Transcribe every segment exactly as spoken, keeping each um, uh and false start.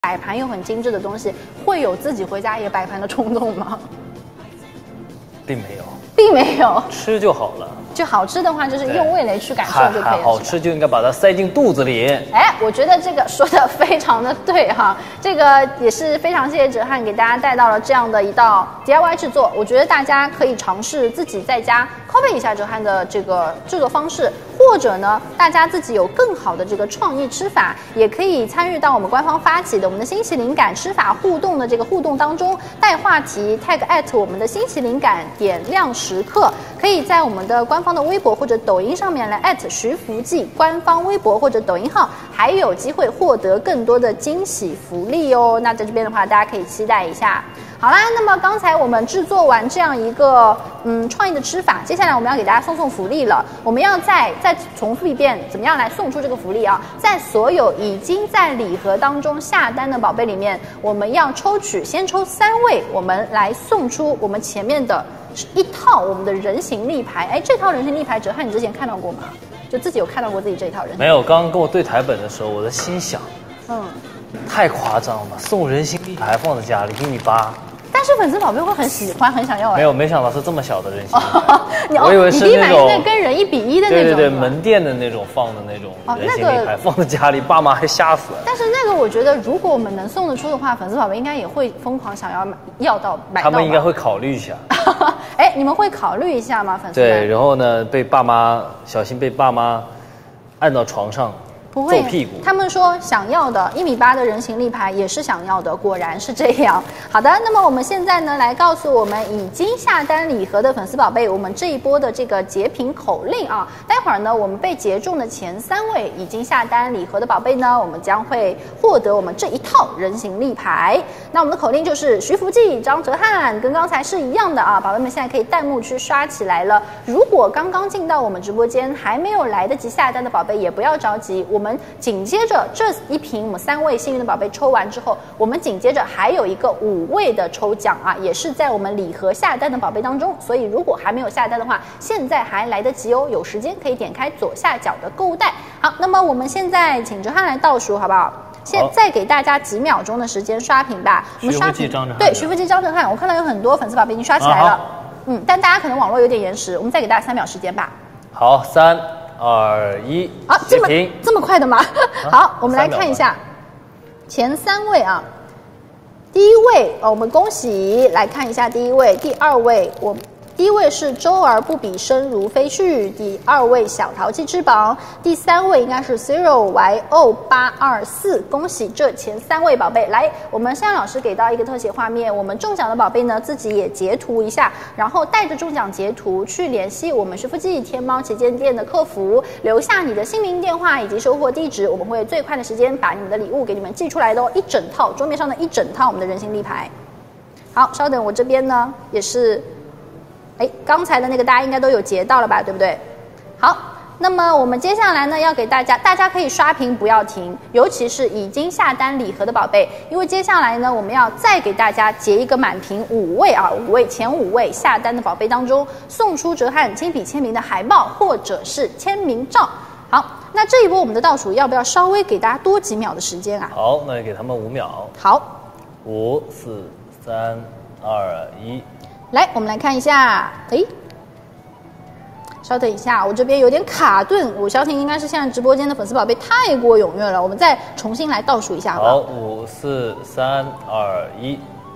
摆盘又很精致的东西，会有自己回家也摆盘的冲动吗？ 并没有， 并没有， 吃就好了。 就好吃的话，就是用味蕾去感受就可以了。 好吃就应该把它塞进肚子里。 哎，我觉得这个说的非常的对哈，这个也是非常谢谢哲瀚给大家带到了这样的一道 D I Y 制作。我觉得大家可以尝试自己在家 copy 一下哲瀚的这个制作方式，或者呢，大家自己有更好的这个创意吃法，也可以参与到我们官方发起的我们的新奇灵感吃法互动的这个互动当中，带话题 tag at 我们的新奇灵感点亮时刻，可以在我们的官方的微博或者抖音上面来 at 徐福记官方微博或者抖音号，还有机会获得更多的惊喜福利哦。那在这边的话，大家可以期待一下。好啦，那么刚才我们制作完这样一个嗯创意的吃法，接下来我们要给大家送送福利了。我们要再再重复一遍，怎么样来送出这个福利啊？在所有已经在礼盒当中下单的宝贝里面，我们要抽取先抽三位，我们来送出我们前面的一套我们的人形立牌。哎，这套人形立牌，哲瀚你之前看到过吗？就自己有看到过自己这一套人形？ 没有，刚刚跟我对台本的时候，我的心想， 嗯， 太夸张了，送人形立牌放在家里，一米八。 但是粉丝宝贝会很喜欢，很想要。 没有，没想到是这么小的人形。 哦、 我以为是那种跟人一比一的那种。 对对对，门店的那种放的那种人形立牌，哦那个、放在家里，爸妈还吓死了。 但是那个我觉得，如果我们能送得出的话，粉丝宝贝应该也会疯狂想要买，要到买到。 他们应该会考虑一下。 哎，你们会考虑一下吗？粉丝对，然后呢，被爸妈小心被爸妈按到床上。 不会， 揍屁股。 他们说想要的一米八的人形立牌也是想要的，果然是这样。好的，那么我们现在呢，来告诉我们已经下单礼盒的粉丝宝贝，我们这一波的这个截屏口令啊，待会儿呢，我们被截中的前三位已经下单礼盒的宝贝呢，我们将会获得我们这一套人形立牌。那我们的口令就是徐福记、张哲瀚，跟刚才是一样的啊，宝贝们现在可以弹幕区刷起来了。如果刚刚进到我们直播间还没有来得及下单的宝贝，也不要着急，我们紧接着这一瓶我们三位幸运的宝贝抽完之后，我们紧接着还有一个五位的抽奖啊，也是在我们礼盒下单的宝贝当中，所以如果还没有下单的话，现在还来得及哦，有时间可以点开左下角的购物袋。好，那么我们现在请哲瀚来倒数好不好？现再给大家几秒钟的时间刷屏吧。我们刷屏，对，徐福记、张哲瀚，我看到有很多粉丝宝贝已经刷起来了，嗯，但大家可能网络有点延时，我们再给大家三秒时间吧。 好，三。二一， 好，这么这么快的吗？好，我们来看一下前三位啊。第一位，哦，我们恭喜，来看一下第一位，第二位，我第一位是周而不比生如飞絮，第二位小淘气翅膀，第三位应该是 zero y o 八二四，恭喜这前三位宝贝。来，我们珊珊老师给到一个特写画面，我们中奖的宝贝呢自己也截图一下，然后带着中奖截图去联系我们徐福记天猫旗舰店的客服，留下你的姓名、电话以及收货地址，我们会最快的时间把你们的礼物给你们寄出来的哦，一整套桌面上的一整套我们的人形立牌。好，稍等，我这边呢也是。哎，刚才的那个大家应该都有截到了吧，对不对？好，那么我们接下来呢，要给大家，大家可以刷屏不要停，尤其是已经下单礼盒的宝贝，因为接下来呢，我们要再给大家截一个满屏，五位啊，五位前五位下单的宝贝当中，送出哲瀚亲笔签名的海报或者是签名照。好，那这一波我们的倒数要不要稍微给大家多几秒的时间啊？ 好，那就给他们五秒。 好， 五、四、三、二、一。 来，我们来看一下，哎，稍等一下，我这边有点卡顿，我相信应该是现在直播间的粉丝宝贝太过踊跃了，我们再重新来倒数一下好不好？ 好，五、四、三、二、一。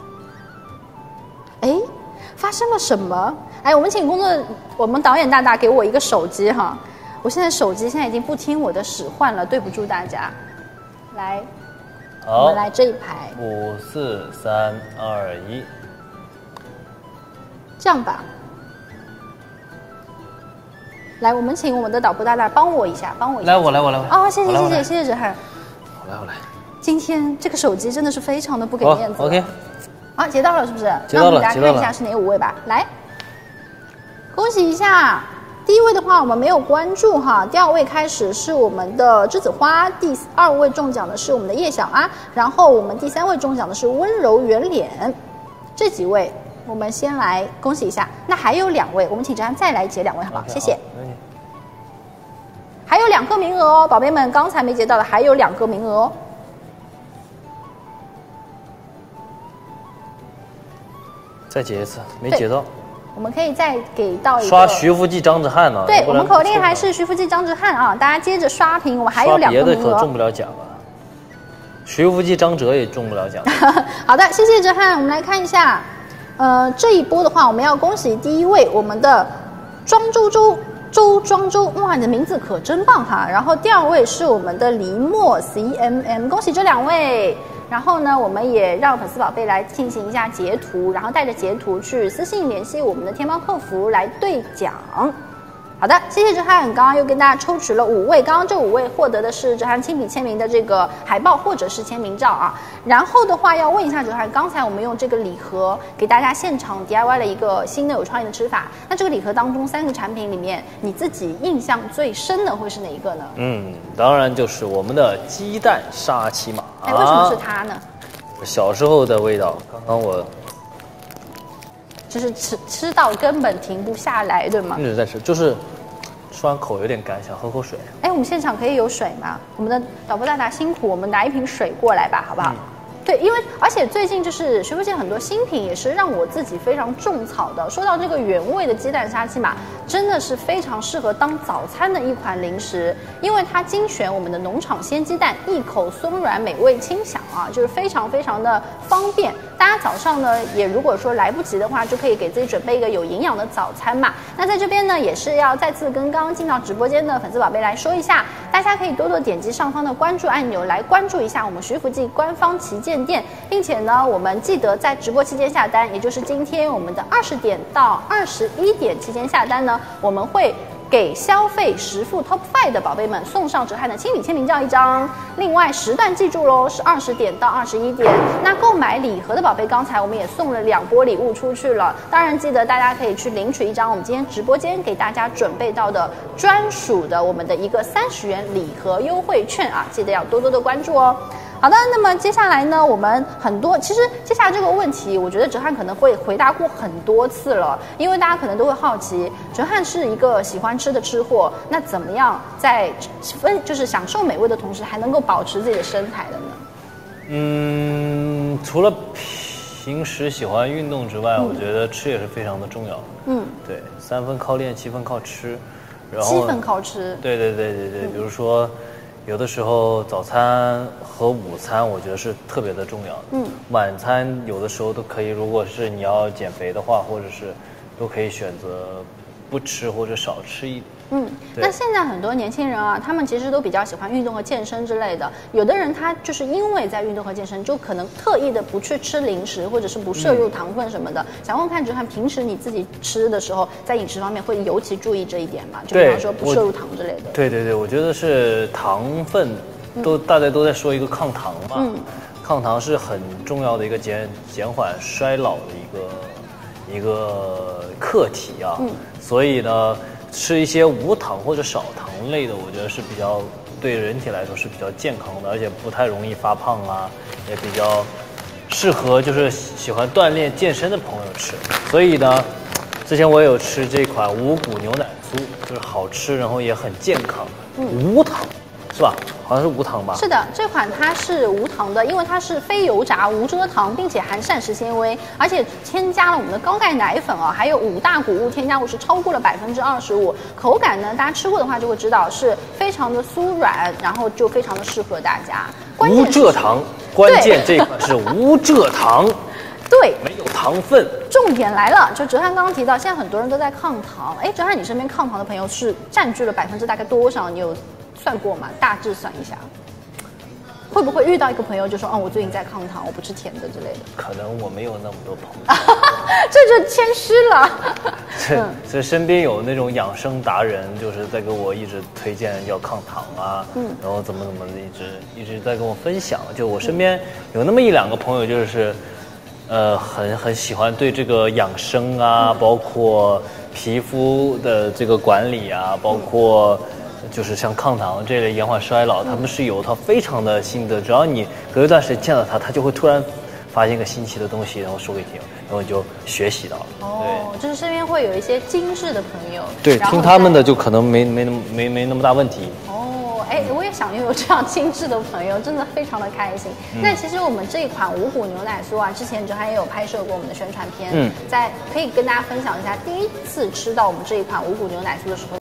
哎，发生了什么？哎，我们请工作，我们导演大大给我一个手机哈，我现在手机现在已经不听我的使唤了，对不住大家。来， 好， 我们来这一排， 五、四、三、二、一。 这样吧，来，我们请我们的导播大大帮我一下，帮我一下。 来，我来，我来，我来。 哦，谢谢，谢谢，谢谢哲瀚。 我来，我来。 今天这个手机真的是非常的不给面子。 OK。 啊，截到了是不是？ 截到了， 那我们大家看一下是哪五位吧。来，恭喜一下，第一位的话我们没有关注哈，第二位开始是我们的栀子花，第二位中奖的是我们的叶小阿，然后我们第三位中奖的是温柔圆脸，这几位。我们先来恭喜一下，那还有两位，我们请哲瀚再来截两位好不好？ Okay, 谢谢。 好， 还有两个名额哦，宝贝们，刚才没截到的还有两个名额哦。 再解一次，没解到。 我们可以再给到一个刷徐福记张子翰呢。 对，我们口令还是徐福记张子翰啊，大家接着刷屏，我们还有两个名额。 别的可中不了奖了。徐福记张哲也中不了奖。 好的，谢谢哲翰。我们来看一下，呃，这一波的话，我们要恭喜第一位我们的庄周周周庄周，哇，你的名字可真棒哈。然后第二位是我们的黎墨 C M M， 恭喜这两位。然后呢，我们也让粉丝宝贝来进行一下截图，然后带着截图去私信联系我们的天猫客服来兑奖。好的，谢谢哲翰，刚刚又跟大家抽取了五位，刚刚这五位获得的是哲翰亲笔签名的这个海报或者是签名照啊。然后的话要问一下哲翰，刚才我们用这个礼盒给大家现场 D I Y 了一个新的有创意的吃法，那这个礼盒当中三个产品里面，你自己印象最深的会是哪一个呢？ 嗯，当然就是我们的鸡蛋沙琪玛。 哎，为什么是它呢？ 小时候的味道，刚刚我。 就是吃吃到根本停不下来，对吗？ 一直在吃，就是吃完口有点干，想喝口水。 哎，我们现场可以有水吗？我们的导播大大辛苦，我们拿一瓶水过来吧，好不好？嗯、对，因为而且最近就是徐福记很多新品也是让我自己非常种草的。说到这个原味的鸡蛋沙琪玛，真的是非常适合当早餐的一款零食，因为它精选我们的农场鲜鸡蛋，一口松软，美味清香啊，就是非常非常的方便。大家早上呢，也如果说来不及的话，就可以给自己准备一个有营养的早餐嘛。那在这边呢，也是要再次跟刚刚进到直播间的粉丝宝贝来说一下，大家可以多多点击上方的关注按钮来关注一下我们徐福记官方旗舰店，并且呢，我们记得在直播期间下单，也就是今天我们的二十点到二十一点期间下单呢，我们会给消费实付 Top Five 的宝贝们送上哲翰的亲笔签名照一张。另外时段记住喽，是二十点到二十一点。那购买礼盒的宝贝，刚才我们也送了两波礼物出去了，当然记得大家可以去领取一张我们今天直播间给大家准备到的专属的我们的一个三十元礼盒优惠券啊，记得要多多的关注哦。好的，那么接下来呢，我们很多其实接下来这个问题，我觉得哲翰可能会回答过很多次了，因为大家可能都会好奇，哲翰是一个喜欢吃的吃货，那怎么样在分就是享受美味的同时，还能够保持自己的身材的呢？嗯， 除了平时喜欢运动之外，嗯、我觉得吃也是非常的重要。嗯，对，三分靠练，七分靠吃，然后七分靠吃。 对对对对对，嗯、比如说。有的时候早餐和午餐我觉得是特别的重要的，嗯，晚餐有的时候都可以，如果是你要减肥的话，或者是都可以选择不吃或者少吃一点。嗯， 那现在很多年轻人啊，他们其实都比较喜欢运动和健身之类的。有的人他就是因为在运动和健身，就可能特意的不去吃零食，或者是不摄入糖分什么的。嗯、想问看哲翰，平时你自己吃的时候，在饮食方面会尤其注意这一点吗？就比方说不摄入糖之类的。 对对对，我觉得是糖分都、嗯、大家都在说一个抗糖嘛，嗯、抗糖是很重要的一个减减缓衰老的一个一个课题啊。嗯、所以呢。吃一些无糖或者少糖类的，我觉得是比较对人体来说是比较健康的，而且不太容易发胖啊，也比较适合就是喜欢锻炼健身的朋友吃。所以呢，之前我也有吃这款五谷牛奶酥，就是好吃，然后也很健康，嗯、无糖，是吧？好像是无糖吧？ 是的，这款它是无糖的，因为它是非油炸、无蔗糖，并且含膳食纤维，而且添加了我们的高钙奶粉啊，还有五大谷物添加物是超过了百分之二十五。口感呢，大家吃过的话就会知道是非常的酥软，然后就非常的适合大家。 无蔗糖，关键这款是无蔗糖。 对， 没有糖分。 重点来了，就哲翰刚刚提到，现在很多人都在抗糖。哎，哲翰，你身边抗糖的朋友是占据了百分之大概多少？你有算过吗？大致算一下，会不会遇到一个朋友就说，哦，我最近在抗糖，我不吃甜的之类的？ 可能我没有那么多朋友， 这就谦虚了。 这这身边有那种养生达人，就是在给我一直推荐要抗糖啊，嗯，然后怎么怎么的，一直一直在跟我分享。就我身边有那么一两个朋友，就是。呃，很很喜欢对这个养生啊，嗯、包括皮肤的这个管理啊，包括就是像抗糖这类延缓衰老，嗯、他们是有他非常的心得。只要你隔一段时间见到他，他就会突然发现一个新奇的东西，然后说给你听，然后你就学习到了。 哦，对，就是身边会有一些精致的朋友。 对，听他们的就可能没没那么没没那么大问题。 哦，哎， 哎，我也想拥有这样精致的朋友，真的非常的开心。嗯、那其实我们这一款五谷牛奶酥啊，之前哲翰也有拍摄过我们的宣传片，嗯，在可以跟大家分享一下，第一次吃到我们这一款五谷牛奶酥的时候。